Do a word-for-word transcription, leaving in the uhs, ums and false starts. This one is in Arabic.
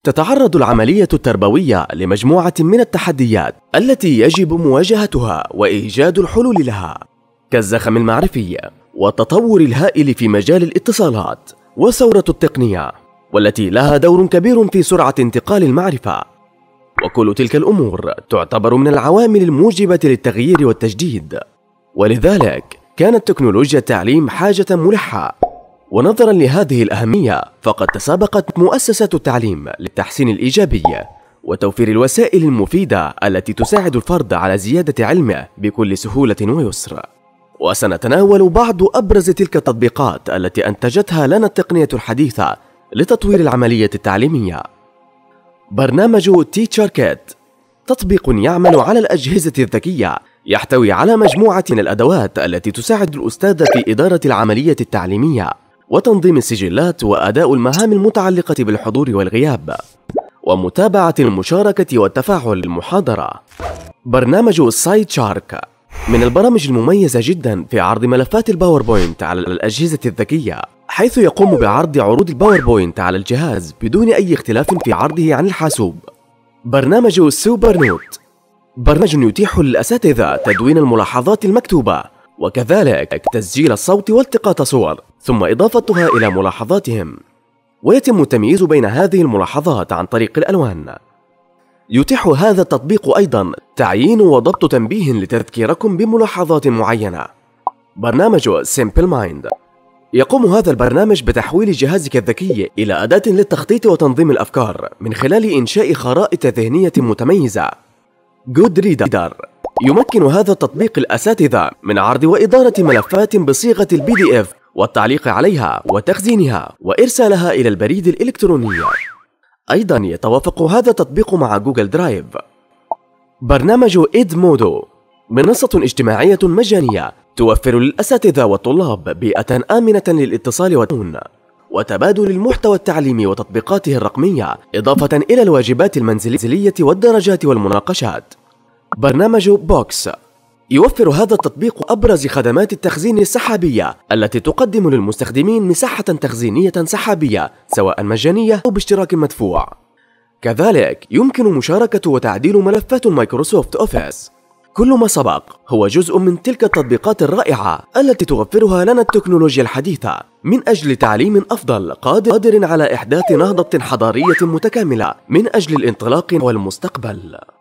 تتعرض العملية التربوية لمجموعة من التحديات التي يجب مواجهتها وإيجاد الحلول لها، كالزخم المعرفي والتطور الهائل في مجال الاتصالات وثورة التقنية، والتي لها دور كبير في سرعة انتقال المعرفة. وكل تلك الأمور تعتبر من العوامل الموجبة للتغيير والتجديد، ولذلك كانت تكنولوجيا التعليم حاجة ملحة. ونظرا لهذه الأهمية فقد تسابقت مؤسسات التعليم للتحسين الإيجابي وتوفير الوسائل المفيدة التي تساعد الفرد على زيادة علمه بكل سهولة ويسر. وسنتناول بعض أبرز تلك التطبيقات التي أنتجتها لنا التقنية الحديثة لتطوير العملية التعليمية. برنامج تيتشر كيت تطبيق يعمل على الأجهزة الذكية، يحتوي على مجموعة من الأدوات التي تساعد الأستاذ في إدارة العملية التعليمية وتنظيم السجلات وأداء المهام المتعلقة بالحضور والغياب ومتابعة المشاركة والتفاعل المحاضرة. برنامج سايد شارك من البرامج المميزة جدا في عرض ملفات الباوربوينت على الأجهزة الذكية، حيث يقوم بعرض عروض الباوربوينت على الجهاز بدون أي اختلاف في عرضه عن الحاسوب. برنامج سوبر نوت برنامج يتيح للأساتذة تدوين الملاحظات المكتوبة وكذلك تسجيل الصوت والتقاط صور ثم إضافتها إلى ملاحظاتهم، ويتم التمييز بين هذه الملاحظات عن طريق الألوان. يتيح هذا التطبيق أيضا تعيين وضبط تنبيه لتذكيركم بملاحظات معينة. برنامج سيمبل مايند يقوم هذا البرنامج بتحويل جهازك الذكي إلى أداة للتخطيط وتنظيم الأفكار من خلال إنشاء خرائط ذهنية متميزة. جود ريدر يمكن هذا التطبيق الأساتذة من عرض وإدارة ملفات بصيغة البي دي إف والتعليق عليها وتخزينها وإرسالها إلى البريد الإلكتروني. أيضا يتوافق هذا التطبيق مع جوجل درايف. برنامج إدمودو منصة اجتماعية مجانية توفر للأساتذة والطلاب بيئة آمنة للاتصال والتعاون وتبادل المحتوى التعليمي وتطبيقاته الرقمية، إضافة إلى الواجبات المنزلية والدرجات والمناقشات. برنامج بوكس يوفر هذا التطبيق أبرز خدمات التخزين السحابية التي تقدم للمستخدمين مساحة تخزينية سحابية سواء مجانية أو باشتراك مدفوع. كذلك يمكن مشاركة وتعديل ملفات مايكروسوفت أوفيس. كل ما سبق هو جزء من تلك التطبيقات الرائعة التي توفرها لنا التكنولوجيا الحديثة من أجل تعليم أفضل قادر على إحداث نهضة حضارية متكاملة من أجل الانطلاق والمستقبل.